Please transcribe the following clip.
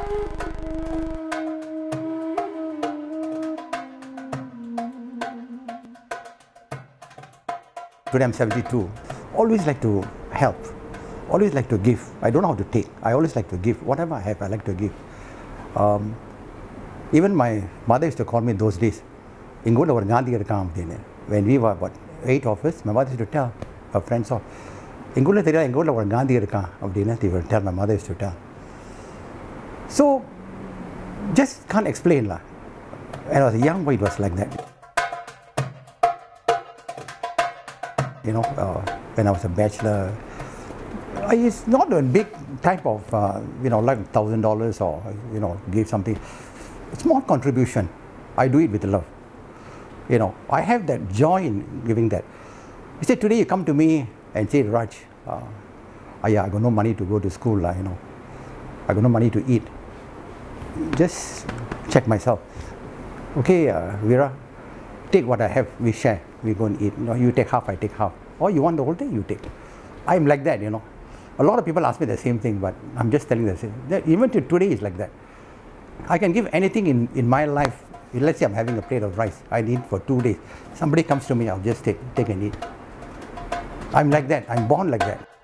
Today I'm 72. Always like to help. Always like to give. I don't know how to take. I always like to give. Whatever I have, I like to give. Even my mother used to call me those days. When we were about 8 of us, my mother used to tell her friends all. They will tell, my mother used to tell. So, just can't explain. When I was a young boy, it was like that. You know, when I was a bachelor, it's not a big type of, like $1,000 or, give something. Small contribution. I do it with love. I have that joy in giving that. You say, today you come to me and say, Raj, I got no money to go to school, I got no money to eat. Just check myself. Okay, Veera, take what I have, we share, we go and eat. You take half, I take half. Or you want the whole thing, you take. I'm like that, A lot of people ask me the same thing, but I'm just telling the same. Even till today is like that. I can give anything in my life. Let's say I'm having a plate of rice, I need for 2 days. Somebody comes to me, I'll just take and eat. I'm like that, I'm born like that.